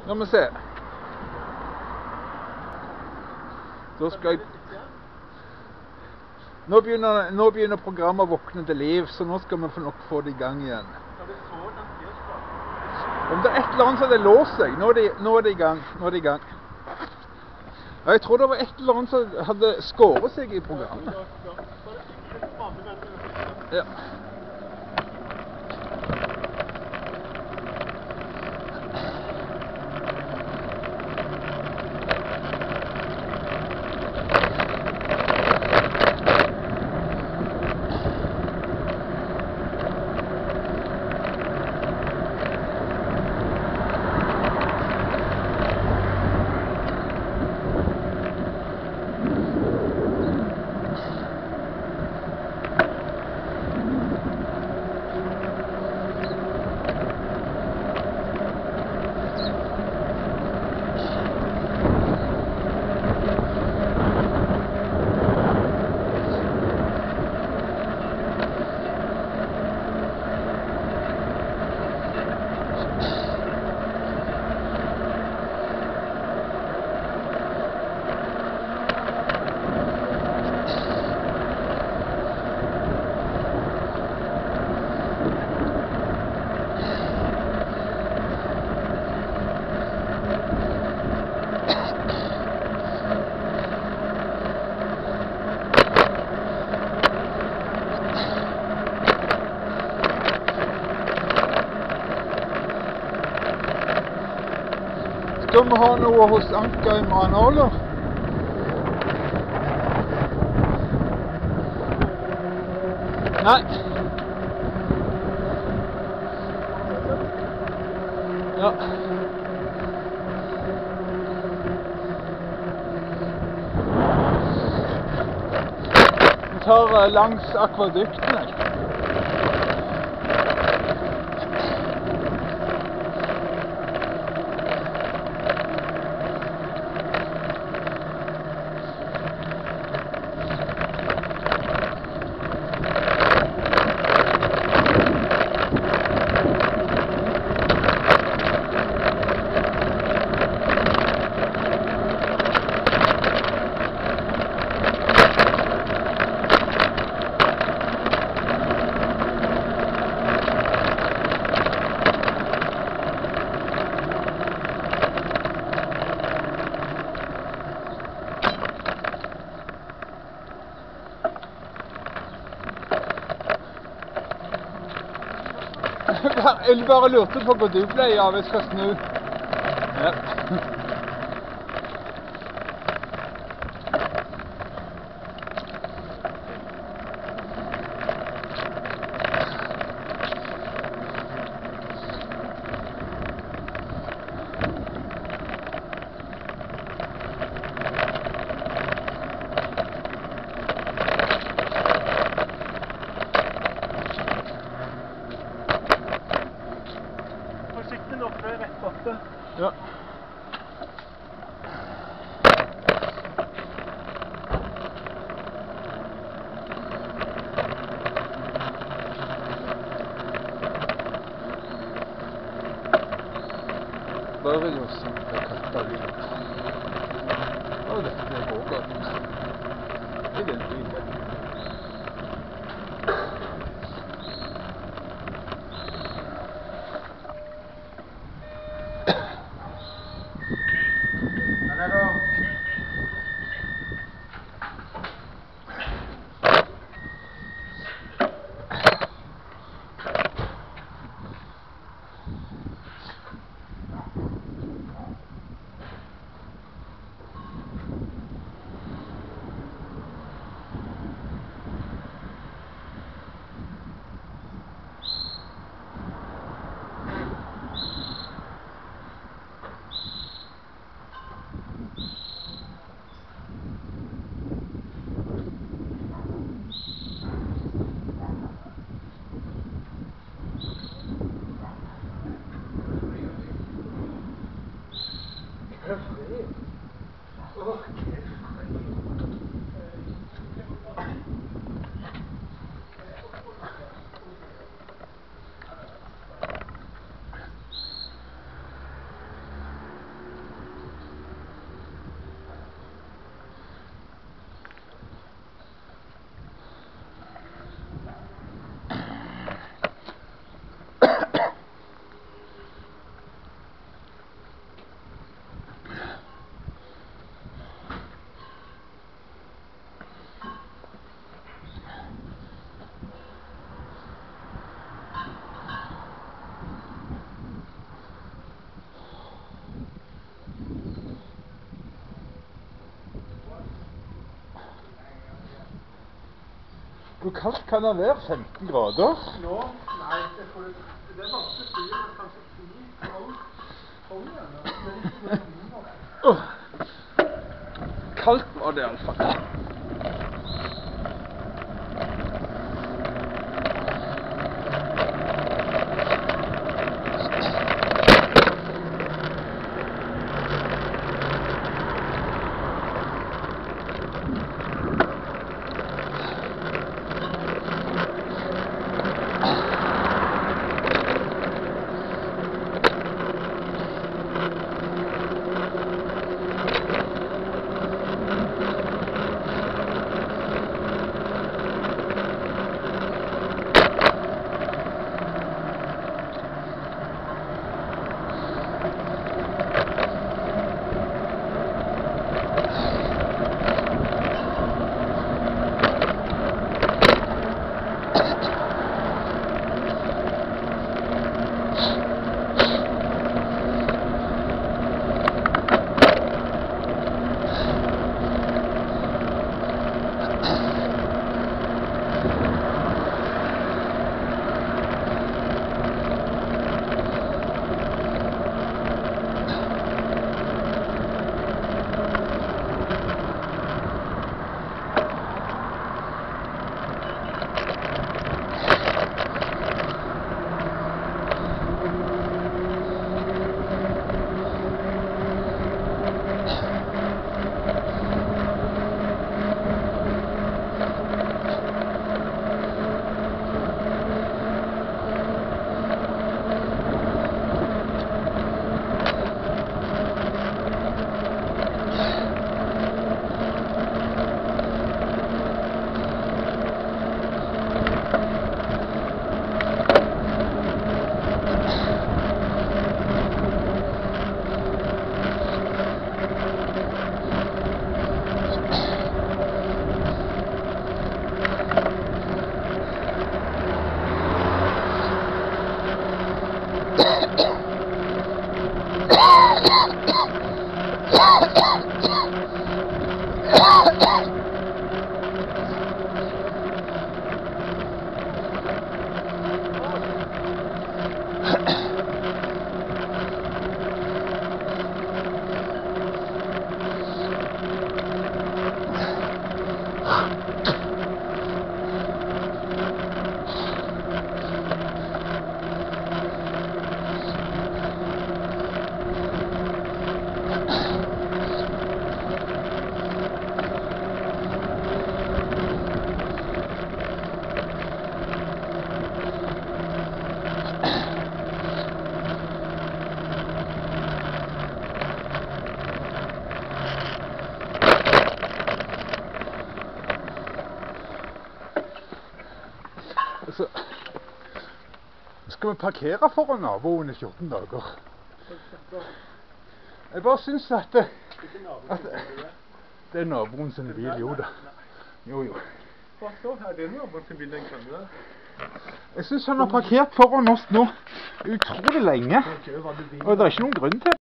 La meg se. Da skal jeg... Nå begynner programmet å våkne til liv, så nå skal vi nok få det i gang igjen. Om det er et eller annet som det låser seg, nå er det i gang. Ja, jeg tror det var et eller annet som hadde skåret seg i programmet. Ja. Skal vi ha noe hos Anker i Manala? Nei. Ja. Vi tar langs akvadukten, jeg. Jeg bare lurte på hvor du ble av, jeg skal snu. Ja. Forsiktig nok med rett bak det. Ja. Bare låsen til Katarina. Å, dette er gågaten. Det er den bilen. Hvor kaldt kan det være? 15 grader? Nå? Nei, jeg tror det er vanskelig å si, men kanskje 10-12 igjen. Kaldt var det i alle fall. Så skal vi parkere foran naboen i 14 dager. Jeg bare synes at det er naboen sin bil, jo da. Jo. Hva står her? Det er naboen sin bil, den grønne. Jeg synes han har parkert foran oss nå utrolig lenge, og det er ikke noen grunn til det.